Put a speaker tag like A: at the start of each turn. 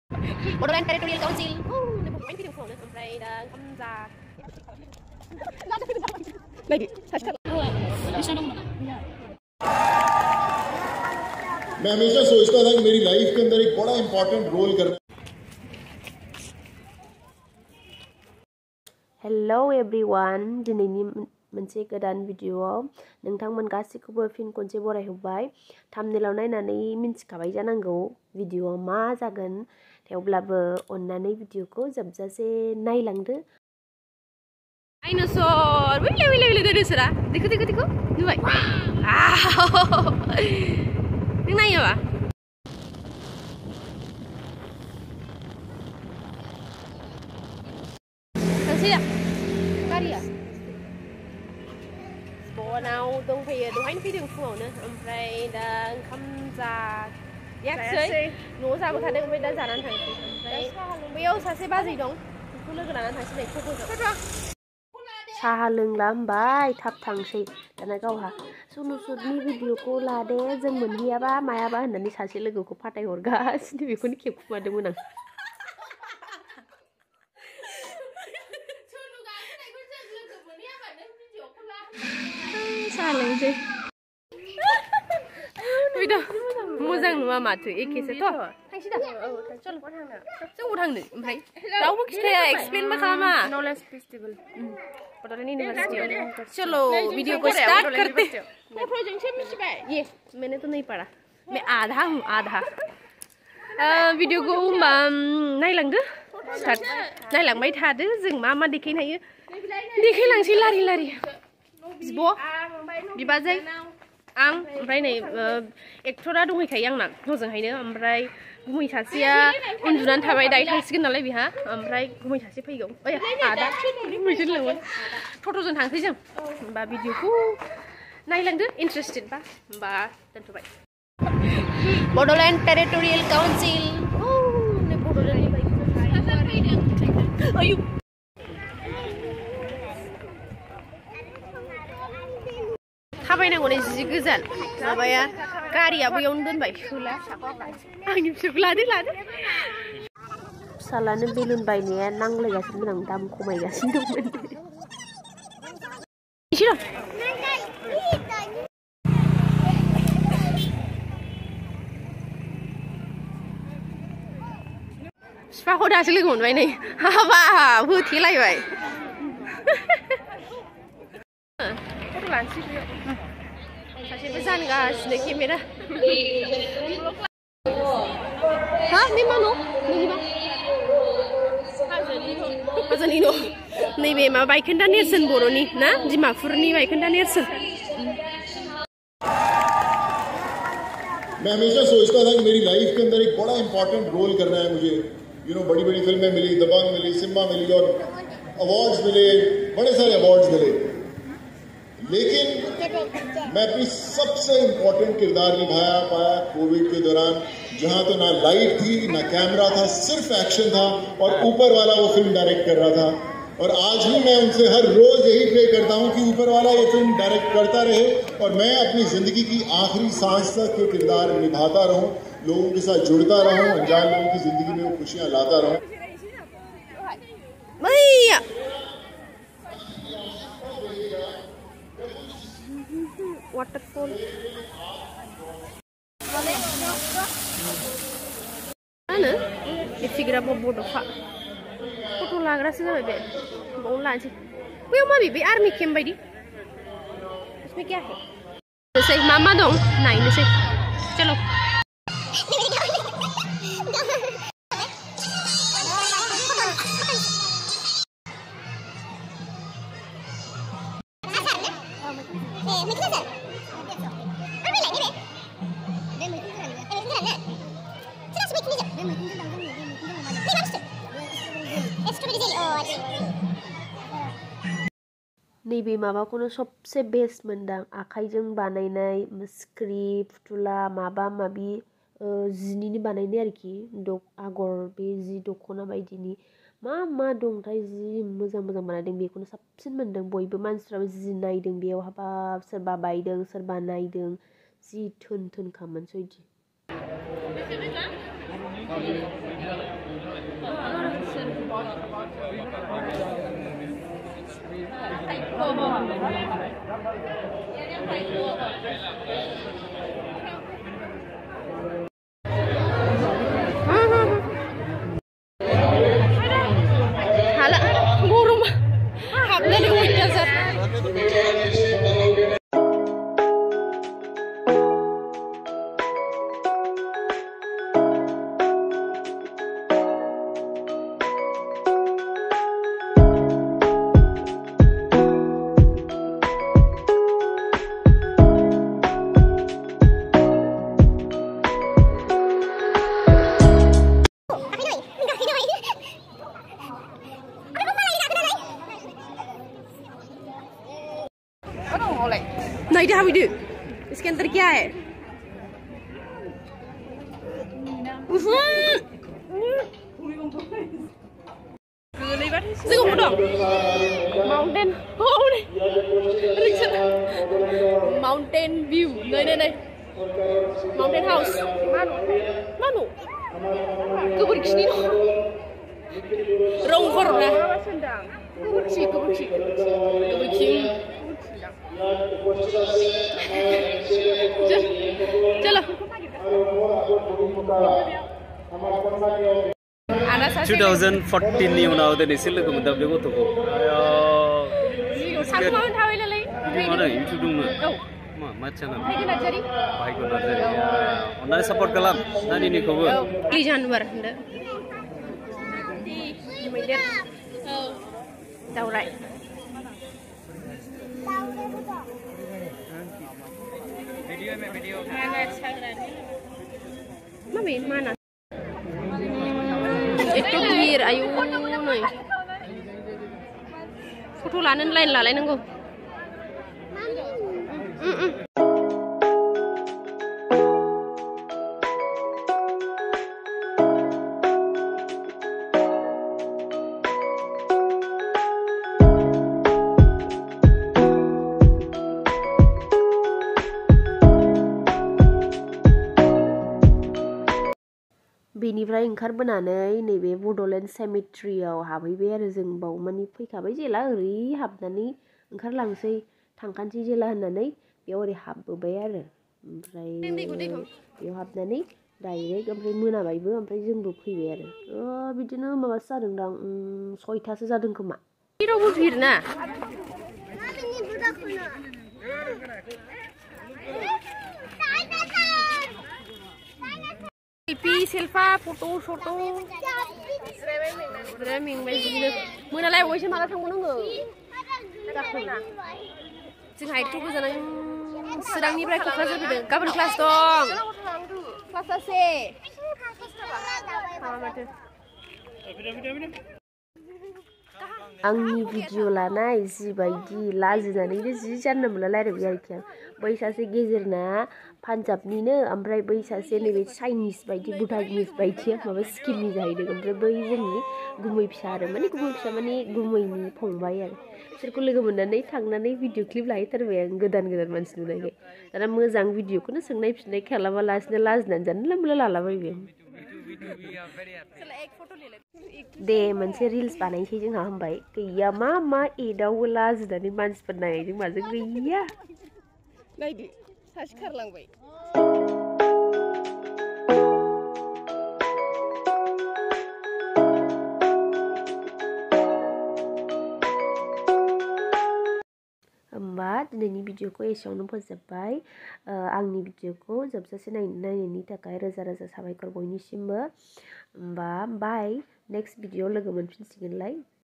A: Bodoland Territorial Council. Ini bukan main film phone, sampai dan Kokrajhar. Lagi,
B: मैं हमेशा सोचता था कि मेरी लाइफ के अंदर एक बड़ा इंपॉर्टेंट रोल करना।
C: Hello everyone, दिनैनि मोनसे गोदान भिडिअआव नोंथांमोन गासैखौबो फिन खनसे बरायहरबाय। थाम्बनेलाव नायनानै मिन्थिखाबाय जानांगौ भिडिअआ मा जागोन, थेवब्लाबो अन्नानै भिडिअखौ जोबजासे नायलांदो।
A: Dinosaur, wile dinosaur. देखो, नुबाय। नों नायो बा? थांसैया? गारिया? स्पनाव दंफैयो, दहायनो फैदों फुङावनो, ओमफ्राय दा ओंखाम जायाखिसै। न'आव जाबोखादों, ओमफ्राय दा जानानै थांसै। ओमफ्राय बैयाव सासे बाजै दं, बेखौ लोगो लानानै थांसै नै क'क्राझार।
C: साहा लोंला होनबाय, थाब थांसै। दाना गावहा सनुसुरनि भिडिअखौ लादे, जों मोनहैयाबा मायाबा होननानै सासे लोगोखौ फाथायहरगासिनो, बेखौनो खेबखुमादोंमोन आं। साहा लोंसै। मोजां नुवा माथो, एखेसोथ'। थांसै दा? चल, जों थांनो ओमफ्राय रावबो खिथाया, एक्सप्लेनबो खालामा। Knowledge festival Bodoland university. चलो वीडियो को स्टार्ट करते हैं। ये मैंने तो नहीं पढ़ा, मैं आधा हूँ, आधा। वीडियो को होमबा नायलांदो, स्टार्ट नायलांबाय थादो, जों मा मा देखायनो हायो देखायलांसै लारि बिब' बिबाजै आं, ओमफ्राय नै एक्टरा दंहैखायो आंना हजोंहायनो, ओमफ्राय गुमै सासेया उन्दुनानै थाबाय, दायो थांसिगोन नालाय बिहा, ओमफ्राय गुमै सासे फैगौ। आदा गुमैसो होनलांबाय। टट'जों थांसै जों। होमबा भिडिअखौ नायलांदो, इन्टारेस्टेड बा। होमबा दोनथ'बाय। Bodoland territorial council. आयु थाबायनांगौ नै जि गोजान, माबाया गारिया बैयावनो दोनबाय। आंनि फिसौखौ लादो। फिसालानो बेलुन बायनाया नांलायगासिनो दं, दाम खमायगासिनो दंमोन। बिफाखौ दासो लोगो मोनबाय नै, हाबाब होथेलायबाय। फट' लानोसै बेयाव। सासेबो जानगासिनो केमेरा। हा बे मा न'? नोंनिबा? हाजोनि न'। नैबे माबा बायखोन्दा नेरसोन बर'नि ना, डिमापुरनि बायखोन्दा नेरसोन।
B: मैं हमेशा सोचता था कि मेरी लाइफ के अंदर एक बड़ा इंपॉर्टेंट रोल करना है मुझे। बड़ी फिल्में मिली, दबंग मिली, सिम्बा मिली और अवार्ड्स मिले, बड़े सारे अवार्ड्स मिले, लेकिन मैं अपनी सबसे इम्पोर्टेंट किरदार निभाया पाया कोविड के दौरान, जहां तो ना लाइट थी, ना कैमरा था, सिर्फ एक्शन था और ऊपर वाला वो फिल्म डायरेक्ट कर रहा था। और आज भी मैं उनसे हर रोज यही प्रे करता हूं कि ऊपर वाला ये फिल्म डायरेक्ट करता रहे और मैं अपनी जिंदगी की आखिरी सांस तक ये किरदार निभाता रहूं, लोगों के साथ जुड़ता रहूं, अनजान लोगों की जिंदगी में वो खुशियां लाता रहूं।
C: Waterfall mana? Figura bodoh foto लाग्रासो जाबाय बे, बावनो लानोसै। बैयाव माबे बे आर्मी केम्प बायदि, इसमें क्या है? सही मा दं नायनोसै, चलो। नैबे माबाखौनो सबसे बेस्ट मोनदां, आखाइजों बानायनाय स्क्रिप्ट फुथुला माबा माबि जिनिनो बानायनाय आरोखि, आगर बे जि दख'ना बायदिनि मा दंथाय, जि मोजां बानायदों, बेखौनो साबसिन मोनदों। बयबो मानसिफ्राबो जि नायदों बेयाव, हाबाब सोरबा बायदों सोरबा नायदों, जि थोन खामोन सयदि। नहीं how we do इसके अंदर क्या है mountain view này mountain house manu keberkini rong korna keberki चलो
D: 2014 नि उनाव दिनैसो लोगो मोनदां बे गथ'खौ
C: सानखौनो थाबायलाय
D: मानो इउटिउब दंमोन मा चेनेल
C: भाग्य नार्जारी
D: अन्नानै सापर्ट खालाम नानिनिखौबो
C: जानवर होनदो मैदेर दावराय video mana itu dir ayo nih foto lain nanggo बेनिफ्राय ओंखारबोनानै नैबे बड'लेण्ड सेमेट्रियाव हाबहैबाय आरो जों बाव मानि फैखाबाय जेला ओरै हाबनानै ओंखारलांसै थांखानोसै जेला होननानै बेयाव ओरै हाबबोबाय आरो ओमफ्राय बेयाव हाबनानै डाइरेक्ट ओमफ्राय मोनाबायबो ओमफ्राय जोंबो फैबाय आरो बिदिनो माबासो जादोंदां 6थासो जादों खोमा जेरावबो भिर ना सेल्फा फटो सटो मोनालाय बयसो माला थांबावनांगौ जोंहा एथ' गोजान चिरांनिफ्राय क'क्राझार फैदों गाबोन क्लास दं क्लासासे आंनि भिडिअ लानाय जिबायदि लाजिनानैनो जि जानला मोनला रायलायबाय आरोखि आं बै सासे गेजेरना पान्जाबनिनो ओमफ्राय बै सासे नैबे चाइनिस बायदि भुटानिस बायदि माबा स्किननि जाहैदों ओमफ्राय बै जोंनि गुमै फिसा आरो माने गुमै फिसा माने गुमैनि फंबाय आरो बिसोरखौ लोगो मोननानै थांनानै भिडिअ क्लिप लाहैथारबाय आं गोदान मोनसि नुनायखाय दाना मोजां भिडिअखौनो सोंनाय फिननाय खालामालासिनो लाजिनानै जानला मोनला लालाबायबाय दे मोनसे रिल्स बानायसै जोंहा होनबाय गैया मा एदावो लाजिनानै मानसिफोर नायनायजों माजों गैया नायदो सासे खारलांबाय होमबा दिनैनि भिडिअखौ एसेयावनो फोजोबबाय आंनि भिडिअखौ जोबजासे नायनायनि थाखाय रोजा रोजा साबायखर बयनिसिमबो होमबा बाय नेक्स्ट भिडिअ लोगो मोनफिनसिगोनलाय